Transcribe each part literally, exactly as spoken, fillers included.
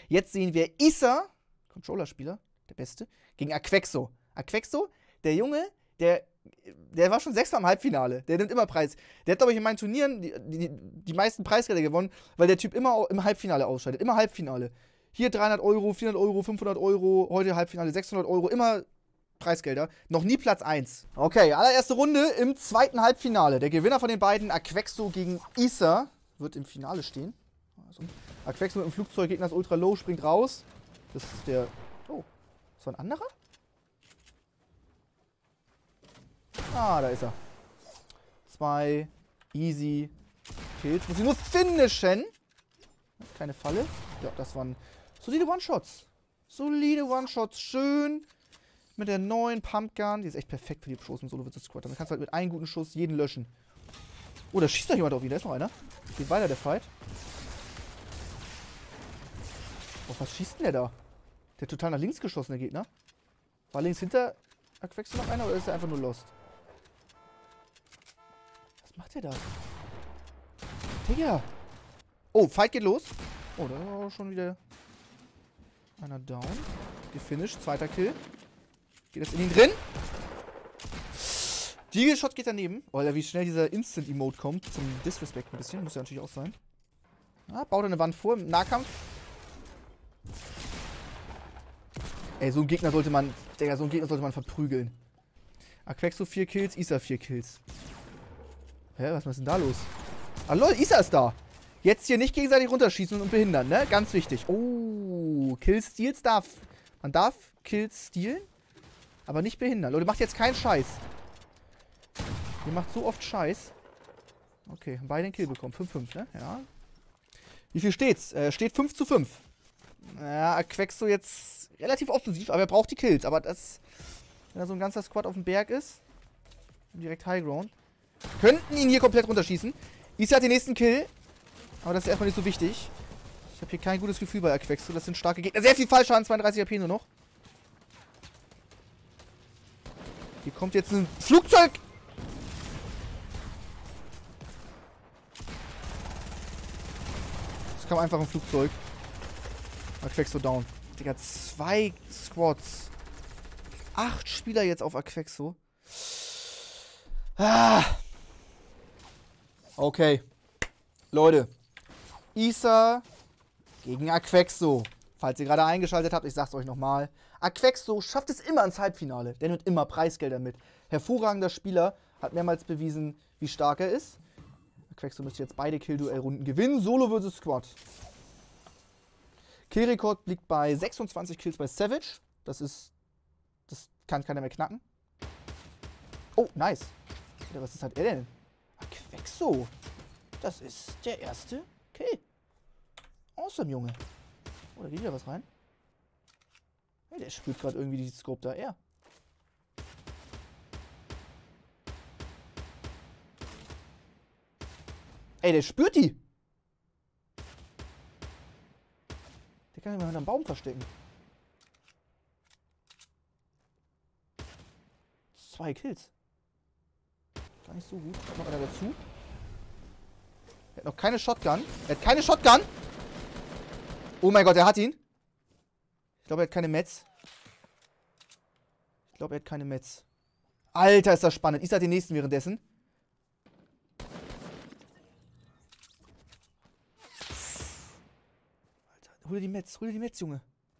Jetzt sehen wir Issa, Controller-Spieler, der Beste, gegen Aquexo. Aquexo, der Junge, der, der war schon sechsmal im Halbfinale. Der nimmt immer Preis. Der hat, glaube ich, in meinen Turnieren die, die, die meisten Preisgelder gewonnen, weil der Typ immer im Halbfinale ausscheidet. Immer Halbfinale. Hier dreihundert Euro, vierhundert Euro, fünfhundert Euro, heute Halbfinale sechshundert Euro, immer Preisgelder. Noch nie Platz eins. Okay, allererste Runde im zweiten Halbfinale. Der Gewinner von den beiden, Aquexo gegen Issa, wird im Finale stehen. Also, Aquexo mit dem Flugzeug, Gegner ist ultra low, springt raus. Das ist der... Oh, ist das ein anderer? Ah, da ist er. Zwei, easy Kills. Muss ich nur finishen. Keine Falle. Ja, das waren solide One-Shots. Solide One-Shots. Schön. Mit der neuen Pumpgun. Die ist echt perfekt für die Pros im Solo versus. Squad. Dann kannst du halt mit einem guten Schuss jeden löschen. Oh, da schießt doch jemand auf ihn. Da ist noch einer. Geht weiter der Fight. Oh, was schießt denn der da? Der total nach links geschossene Gegner. War links hinter Aquexo noch einer oder ist er einfach nur lost? Was macht der da? Digga! Oh, Fight geht los. Oh, da war schon wieder einer down. Gefinisht. Zweiter Kill. Geht das in ihn drin? Deagle-Shot geht daneben. Oh, wie schnell dieser Instant-Emote kommt. Zum Disrespect ein bisschen. Muss ja natürlich auch sein. Ah, baut eine Wand vor im Nahkampf. Ey, so einen Gegner sollte man... Digga, so einen Gegner sollte man verprügeln. Aquexo vier Kills, Issa vier Kills. Hä, was ist denn da los? Ah, lol, Issa ist da. Jetzt hier nicht gegenseitig runterschießen und behindern, ne? Ganz wichtig. Oh, Kill-Steals darf... Man darf Kills stealen, aber nicht behindern. Leute, macht jetzt keinen Scheiß. Ihr macht so oft Scheiß. Okay, haben beide den Kill bekommen. fünf fünf, ne? Ja. Wie viel steht's? Äh, steht fünf zu fünf. Ja, Aquexo jetzt relativ offensiv, aber er braucht die Kills. Aber das, wenn da so ein ganzer Squad auf dem Berg ist, direkt Highground, könnten ihn hier komplett runterschießen. Issa hat den nächsten Kill, aber das ist erstmal nicht so wichtig. Ich habe hier kein gutes Gefühl bei Aquexo. Das sind starke Gegner. Sehr viel Fallschaden, zweiunddreißig A P nur noch. Hier kommt jetzt ein Flugzeug. Es kam einfach ein Flugzeug. Aquexo down. Digga, zwei Squads. Acht Spieler jetzt auf Aquexo. Ah. Okay. Leute. Issa gegen Aquexo. Falls ihr gerade eingeschaltet habt, ich sag's euch nochmal. Aquexo schafft es immer ins Halbfinale. Der nimmt immer Preisgelder mit. Hervorragender Spieler. Hat mehrmals bewiesen, wie stark er ist. Aquexo müsste jetzt beide Kill-Duell-Runden gewinnen. Solo versus Squad. Killrekord liegt bei sechsundzwanzig Kills bei Savage. Das ist... Das kann keiner mehr knacken. Oh, nice. Was ist halt er denn? Aquexo. Das ist der erste Kill. Awesome, Junge. Oh, da geht wieder was rein. Hey, der spürt gerade irgendwie die Scope da. Er. Ey, der spürt die. Der kann sich mal hinter einem Baum verstecken. Zwei Kills. Gar nicht so gut. Kommt noch einer dazu. Er hat noch keine Shotgun. Er hat keine Shotgun. Oh mein Gott, er hat ihn. Ich glaube, er hat keine Mets. Ich glaube, er hat keine Mets. Alter, ist das spannend. Issa hat den nächsten währenddessen. Alter, hol dir die Mets. Hol dir die Mets, Junge.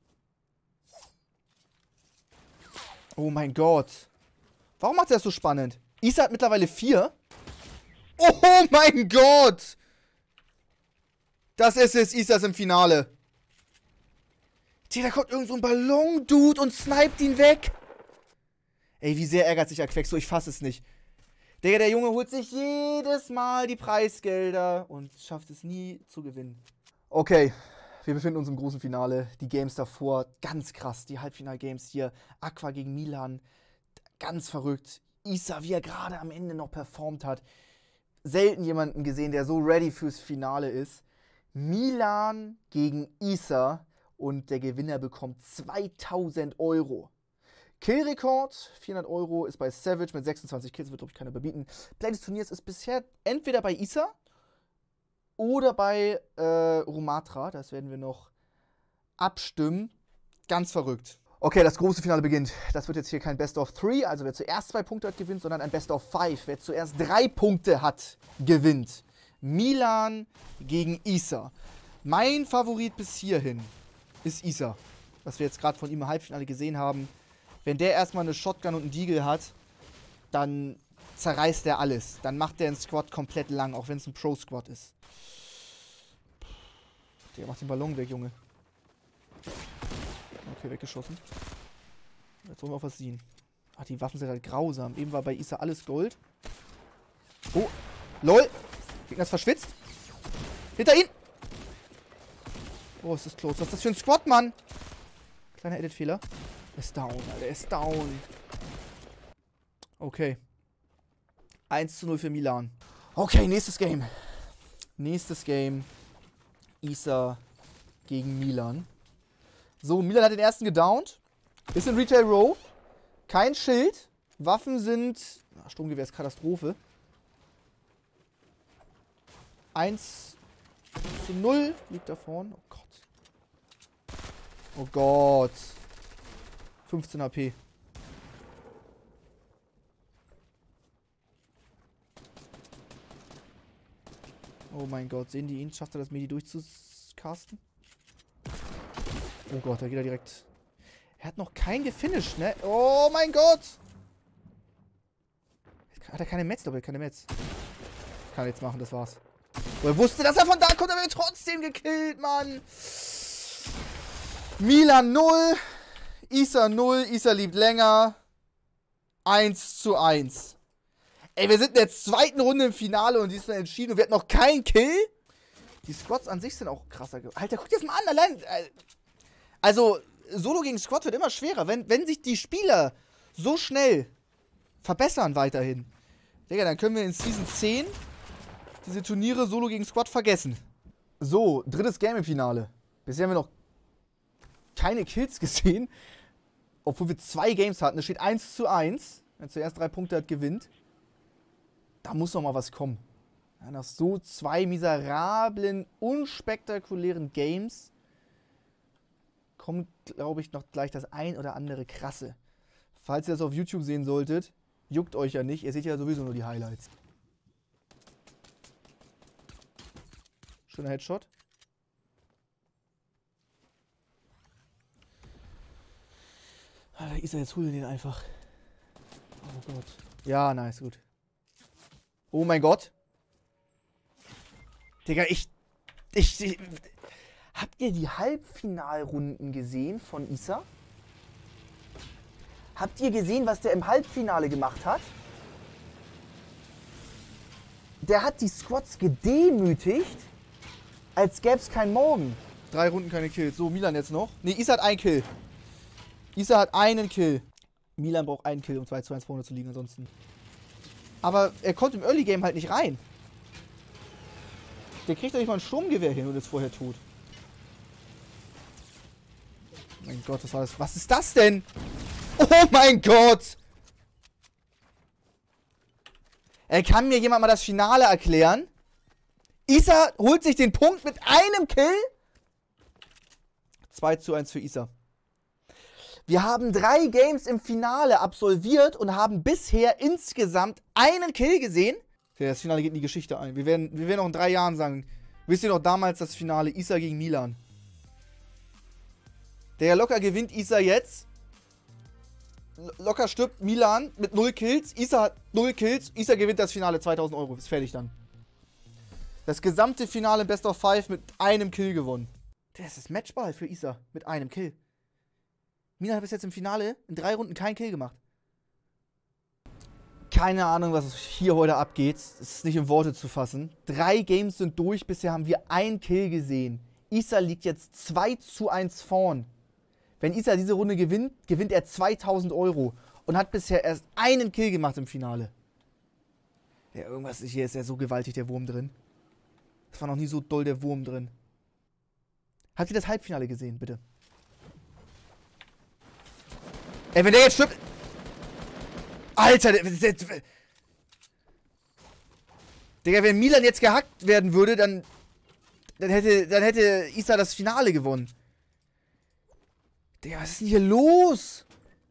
Oh mein Gott. Warum macht er das so spannend? Issa hat mittlerweile vier. Oh mein Gott. Das ist es. Issa ist im Finale. Tja, da kommt irgend so ein Ballon-Dude und sniped ihn weg. Ey, wie sehr ärgert sich Aquexo. Ich fasse es nicht. Digga, der Junge holt sich jedes Mal die Preisgelder und schafft es nie zu gewinnen. Okay, wir befinden uns im großen Finale. Die Games davor, ganz krass. Die Halbfinal-Games hier. Aqua gegen Milan. Ganz verrückt. Issa, wie er gerade am Ende noch performt hat. Selten jemanden gesehen, der so ready fürs Finale ist. Milan gegen Issa. Und der Gewinner bekommt zweitausend Euro. Killrekord, vierhundert Euro, ist bei Savage mit sechsundzwanzig Kills, wird, glaube ich, keiner überbieten. Play des Turniers ist bisher entweder bei Issa oder bei äh, Rumatra. Das werden wir noch abstimmen. Ganz verrückt. Okay, das große Finale beginnt. Das wird jetzt hier kein Best of Three, also wer zuerst zwei Punkte hat, gewinnt, sondern ein Best of Five. Wer zuerst drei Punkte hat, gewinnt. Milan gegen Isa. Mein Favorit bis hierhin ist Isa. Was wir jetzt gerade von ihm im Halbfinale gesehen haben. Wenn der erstmal eine Shotgun und einen Deagle hat, dann zerreißt er alles. Dann macht der einen Squad komplett lang, auch wenn es ein Pro-Squad ist. Der macht den Ballon weg, Junge. Okay, weggeschossen. Jetzt wollen wir auf was sehen. Ach, die Waffen sind halt grausam. Eben war bei Isa alles Gold. Oh, lol. Gegner ist verschwitzt. Hinter ihn. Oh, ist das close. Was ist das für ein Squad, Mann? Kleiner Edit-Fehler. Er ist down, Alter. Er ist down. Okay. eins zu null für Milan. Okay, nächstes Game. Nächstes Game. Isa gegen Milan. So, Milan hat den ersten gedownt. Ist in Retail Row. Kein Schild. Waffen sind... Ach, Sturmgewehr ist Katastrophe. eins zu null liegt da vorne. Oh Gott. Oh Gott. fünfzehn H P. Oh mein Gott. Sehen die ihn? Schafft er das Medi durchzucasten? Oh Gott, da geht er direkt. Er hat noch keinen gefinisht, ne? Oh mein Gott! Hat er keine Metz? Doch, keine Metz. Kann er jetzt machen, das war's. Oh, er wusste, dass er von da kommt, aber er wird trotzdem gekillt, Mann! Milan null. Isa null. Isa liebt länger. eins zu eins. Ey, wir sind in der zweiten Runde im Finale und die ist dann entschieden und wir hatten noch keinen Kill. Die Squads an sich sind auch krasser geworden. Alter, guck dir das mal an, allein. Also, Solo gegen Squad wird immer schwerer. Wenn, wenn sich die Spieler so schnell verbessern weiterhin, Digga, dann können wir in Season zehn diese Turniere Solo gegen Squad vergessen. So, drittes Game im Finale. Bisher haben wir noch keine Kills gesehen. Obwohl wir zwei Games hatten. Es steht eins zu eins. Wer zuerst drei Punkte hat, gewinnt. Da muss noch mal was kommen. Ja, nach so zwei miserablen, unspektakulären Games kommt, glaube ich, noch gleich das ein oder andere krasse. Falls ihr das auf YouTube sehen solltet, juckt euch ja nicht. Ihr seht ja sowieso nur die Highlights. Schöner Headshot. Alter, Isa, jetzt hol den einfach. Oh Gott. Ja, nice, gut. Oh mein Gott. Digga, ich, ich... Ich... Habt ihr die Halbfinalrunden gesehen von Isa? Habt ihr gesehen, was der im Halbfinale gemacht hat? Der hat die Squads gedemütigt, als gäbe es keinen Morgen. Drei Runden, keine Kills. So, Milan jetzt noch. Ne, Isa hat einen Kill. Isa hat einen Kill. Milan braucht einen Kill, um zwei zu eins vorne zu liegen, ansonsten. Aber er konnte im Early Game halt nicht rein. Der kriegt doch nicht mal ein Sturmgewehr hin und ist vorher tot. Mein Gott, was war das? Was ist das denn? Oh mein Gott! Ey, kann mir jemand mal das Finale erklären? Isa holt sich den Punkt mit einem Kill? zwei zu eins für Isa. Wir haben drei Games im Finale absolviert und haben bisher insgesamt einen Kill gesehen. Ja, das Finale geht in die Geschichte ein. Wir werden, wir werden auch in drei Jahren sagen, wisst ihr noch damals das Finale Isa gegen Milan? Der locker gewinnt Isa jetzt. Locker stirbt Milan mit null Kills. Isa hat null Kills. Isa gewinnt das Finale, zweitausend Euro. Ist fertig dann. Das gesamte Finale im Best of Five mit einem Kill gewonnen. Das ist Matchball für Isa mit einem Kill. Milan hat bis jetzt im Finale in drei Runden keinen Kill gemacht. Keine Ahnung, was hier heute abgeht. Es ist nicht in Worte zu fassen. Drei Games sind durch. Bisher haben wir einen Kill gesehen. Isa liegt jetzt zwei zu eins vorn. Wenn Isa diese Runde gewinnt, gewinnt er zweitausend Euro. Und hat bisher erst einen Kill gemacht im Finale. Ja, irgendwas, hier ist ja so gewaltig der Wurm drin. Es war noch nie so doll der Wurm drin. Habt ihr das Halbfinale gesehen, bitte? Ey, wenn der jetzt stirbt... Alter, der, der, der, Digga, wenn Milan jetzt gehackt werden würde, dann... Dann hätte, dann hätte Isa das Finale gewonnen. Digga, was ist denn hier los?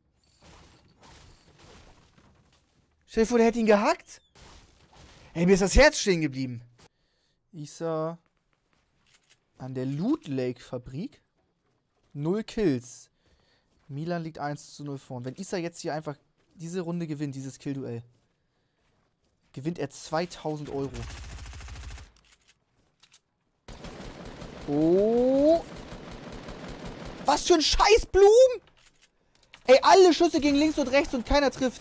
Stell dir vor, der hätte ihn gehackt. Ey, mir ist das Herz stehen geblieben. Isa an der Loot Lake Fabrik. Null Kills. Milan liegt eins zu null vorn. Wenn Isa jetzt hier einfach diese Runde gewinnt, dieses Kill-Duell, gewinnt er zweitausend Euro. Oh. Was für ein scheiß Blumen! Ey, alle Schüsse gegen links und rechts und keiner trifft.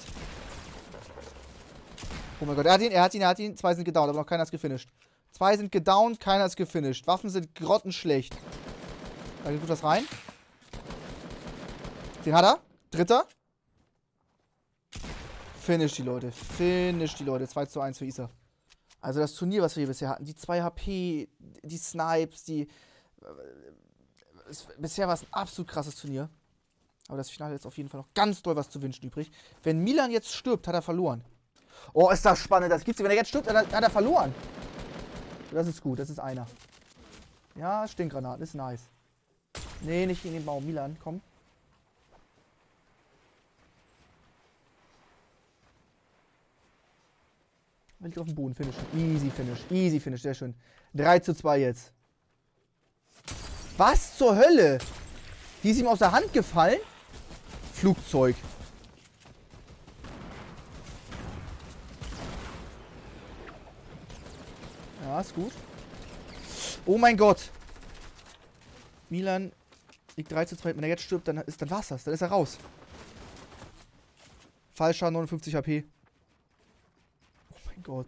Oh mein Gott, er hat ihn, er hat ihn, er hat ihn. Zwei sind gedownt, aber noch keiner ist gefinisht. Zwei sind gedownt, keiner ist gefinisht. Waffen sind grottenschlecht. Da geht gut was rein. Den hat er. Dritter. Finish die Leute. Finish die Leute. zwei zu eins für Isa. Also das Turnier, was wir hier bisher hatten. Die zwei H P, die Snipes, die... Es, bisher war es ein absolut krasses Turnier. Aber das Finale ist auf jeden Fall noch ganz doll was zu wünschen übrig. Wenn Milan jetzt stirbt, hat er verloren. Oh, ist das spannend. Das gibt's. Wenn er jetzt stirbt, dann hat er verloren. Das ist gut. Das ist einer. Ja, Stinkgranaten. Ist nice. Nee, nicht in den Baum. Milan, komm. Er liegt auf dem Boden. Finish. Easy Finish. Easy Finish. Sehr schön. drei zu zwei jetzt. Was zur Hölle? Die ist ihm aus der Hand gefallen? Flugzeug. Ja, ist gut. Oh mein Gott. Milan liegt drei zu zwei. Wenn er jetzt stirbt, dann, ist, dann war's das. Dann ist er raus. Fallschaden neunundfünfzig H P. Oh mein Gott.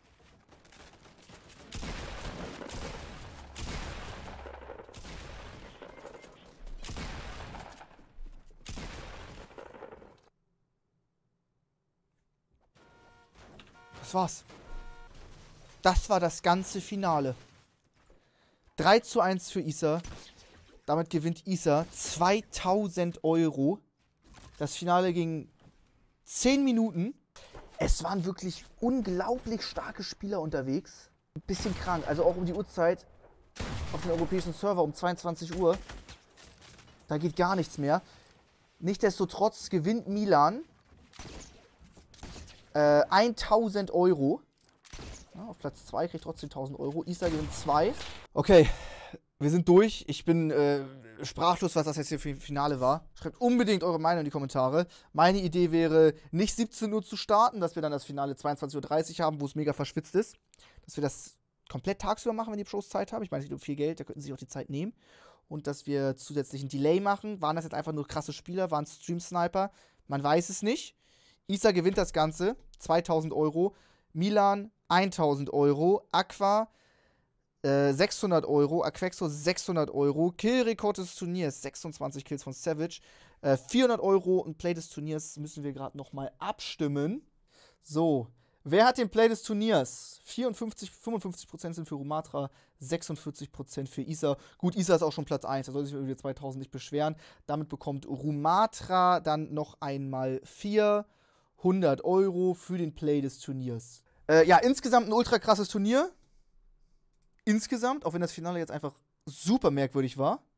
Das war's. Das war das ganze Finale. drei zu eins für Isa. Damit gewinnt Isa zweitausend Euro. Das Finale ging zehn Minuten. Es waren wirklich unglaublich starke Spieler unterwegs. Ein bisschen krank. Also auch um die Uhrzeit auf dem europäischen Server um zweiundzwanzig Uhr. Da geht gar nichts mehr. Nichtsdestotrotz gewinnt Milan äh, tausend Euro. Ja, auf Platz zwei kriegt trotzdem tausend Euro. Isa gewinnt zwei. Okay, wir sind durch. Ich bin äh, sprachlos, was das jetzt hier für ein Finale war. Schreibt unbedingt eure Meinung in die Kommentare. Meine Idee wäre, nicht siebzehn Uhr zu starten, dass wir dann das Finale zweiundzwanzig Uhr dreißig haben, wo es mega verschwitzt ist. Dass wir das komplett tagsüber machen, wenn die Pros Zeit haben. Ich meine, es geht um viel Geld, da könnten sie sich auch die Zeit nehmen. Und dass wir zusätzlichen Delay machen. Waren das jetzt einfach nur krasse Spieler? Waren es Stream-Sniper? Man weiß es nicht. Isa gewinnt das Ganze. zweitausend Euro. Milan tausend Euro. Aqua äh, sechshundert Euro. Aquexo sechshundert Euro. Killrekord des Turniers sechsundzwanzig Kills von Savage. Äh, vierhundert Euro und Play des Turniers müssen wir gerade nochmal abstimmen. So. Wer hat den Play des Turniers? vierundfünfzig, fünfundfünfzig Prozent sind für Rumatra, sechsundvierzig Prozent für Isa. Gut, Isa ist auch schon Platz eins, da soll sich über zweitausend nicht beschweren. Damit bekommt Rumatra dann noch einmal vierhundert Euro für den Play des Turniers. Äh, ja, insgesamt ein ultra krasses Turnier. Insgesamt, auch wenn das Finale jetzt einfach super merkwürdig war.